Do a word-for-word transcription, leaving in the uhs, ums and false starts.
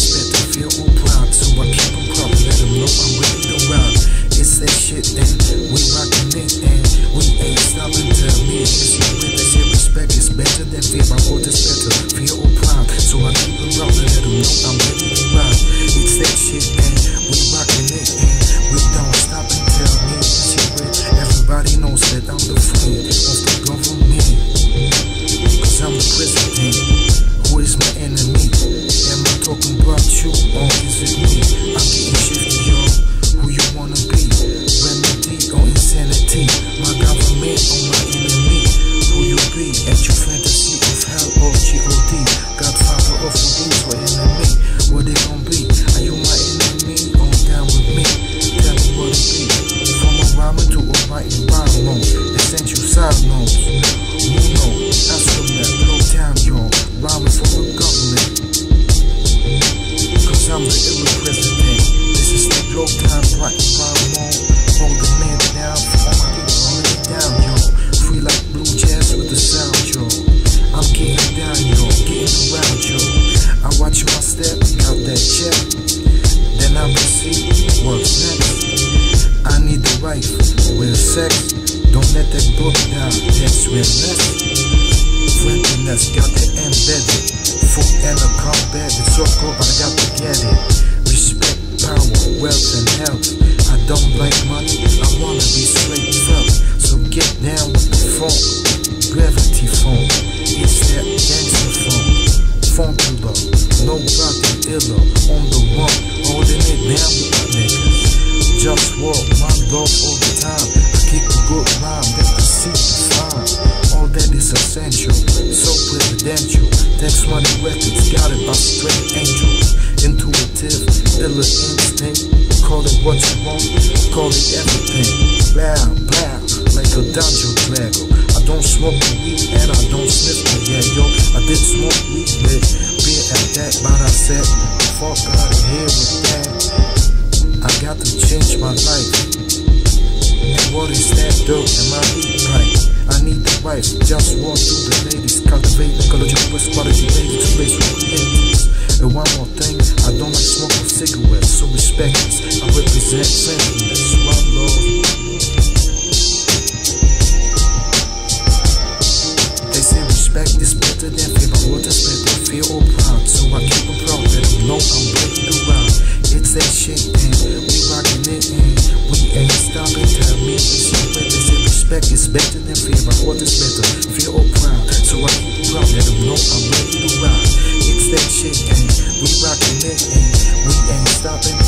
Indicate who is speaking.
Speaker 1: better, feel all proud. So I keep them proud, let them know I'm ready to ride. It's that shit and we rockin' it and we ain't stopping till me and you with they say respect is better than fear. My word is better, feel all proud. So I keep them proud, let them know I'm ready to ride. It's that shit and we rockin' it and we don't stop until me and you with. Everybody knows that I'm the friend of the government, cause I'm the president. Who is my enemy? Am I talking about you or is it me? I'm getting shifty, yo. Who you wanna be? Remedy or insanity? My government or my enemy? Who you be? At your fantasy of hell or G O D? Godfather of the rules or enemy? What they gon' be? Are you my enemy or down with me? Tell me what it be. From a rhyming to a writing rhyme mode. Essential side notes. You know, that's from that low town, yo. Rhyming for the government, cause I'm the ill president. This is the low time right rhyme mode. Hold the man down, for all my people already down, yo. Free like blue jazz with the sound, yo. I'm getting down, yo, getting around, yo. I watch my step, got that check, then I proceed, what's next? I need the wife, with sex. Don't let that book down, that's real less. Friendliness got it embedded. Food and a combat, it's so cool, but I got to get it. Respect, power, wealth, and health. I don't like money, I wanna be straight felt. So get down with the phone, gravity phone. It's that gangster phone. Funkula, nobody iller. On the run, holding it down with my niggas. JustWar, my love all the time. I keep a good rhyme, that's the secret fine. All that is essential, so presidential. Tax money records, got it by straight angels. Intuitive, illa instinct. Call it what you want, call it everything. Bow, bow, like a dungeon dragon. I don't smoke the weed and I don't sniff the yeah, yo. I did smoke weed with beer at that, but I said, fuck out of here with that. I got to change my life. And what is that dope? Am I eating right? I need the wife, just walk through the ladies, cultivate ecological quality ladies to place with creators. And one more thing, I don't like smoke of cigarettes, so respect this. I represent friendliness, one love. They say respect is better than fear, but what is better? Feel all proud, so I keep them proud, let them know I'm breaking around. It's that shit, and we rockin' it, and we ain't stopping. Tell me it's your way. They say respect is better than fear, but what is better? Feel all proud, so I keep them proud, let them know I'm ready to ride. It's that shit, and we rockin' it, and we ain't stopping.